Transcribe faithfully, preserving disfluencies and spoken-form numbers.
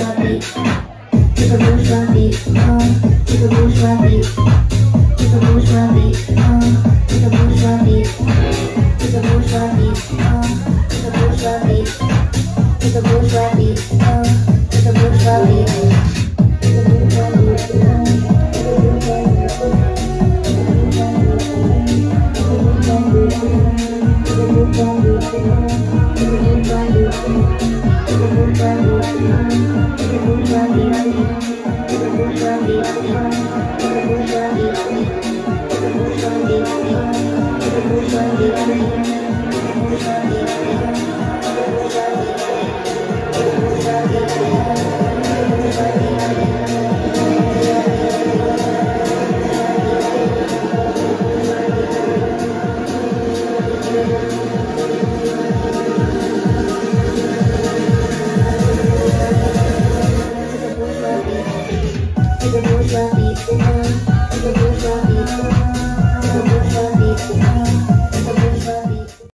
bourgeois beat, to the bourgeois beat, uh, to the bourgeois beat, to the bourgeois beat, uh, to the bourgeois beat, to the bourgeois beat, uh, to the bourgeois beat, to the bourgeois beat, uh, to the bourgeois beat, to the bourgeois beat, uh, to the bourgeois beat.